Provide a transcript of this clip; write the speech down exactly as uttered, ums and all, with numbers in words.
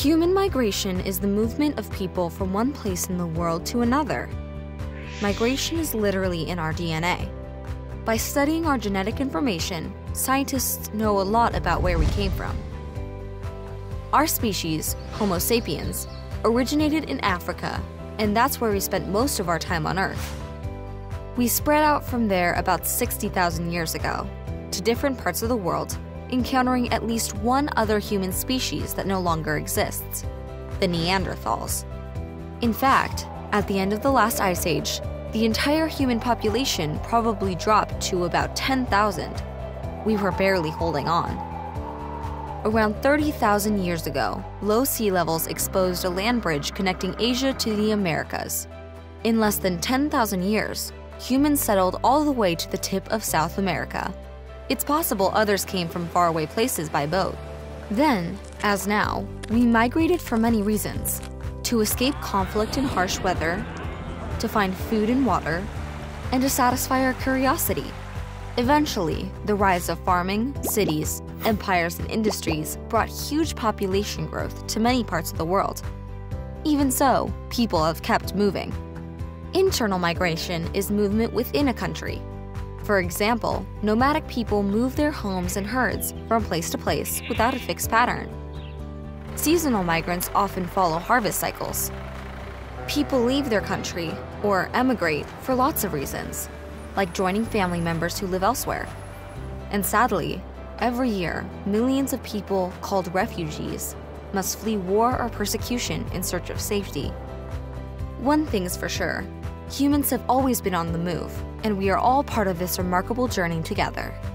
Human migration is the movement of people from one place in the world to another. Migration is literally in our D N A. By studying our genetic information, scientists know a lot about where we came from. Our species, Homo sapiens, originated in Africa, and that's where we spent most of our time on Earth. We spread out from there about sixty thousand years ago to different parts of the world, encountering at least one other human species that no longer exists, the Neanderthals. In fact, at the end of the last ice age, the entire human population probably dropped to about ten thousand. We were barely holding on. Around thirty thousand years ago, low sea levels exposed a land bridge connecting Asia to the Americas. In less than ten thousand years, humans settled all the way to the tip of South America. It's possible others came from faraway places by boat. Then, as now, we migrated for many reasons: to escape conflict and harsh weather, to find food and water, and to satisfy our curiosity. Eventually, the rise of farming, cities, empires, and industries brought huge population growth to many parts of the world. Even so, people have kept moving. Internal migration is movement within a country. For example, nomadic people move their homes and herds from place to place without a fixed pattern. Seasonal migrants often follow harvest cycles. People leave their country or emigrate for lots of reasons, like joining family members who live elsewhere. And sadly, every year, millions of people called refugees must flee war or persecution in search of safety. One thing's for sure, humans have always been on the move, and we are all part of this remarkable journey together.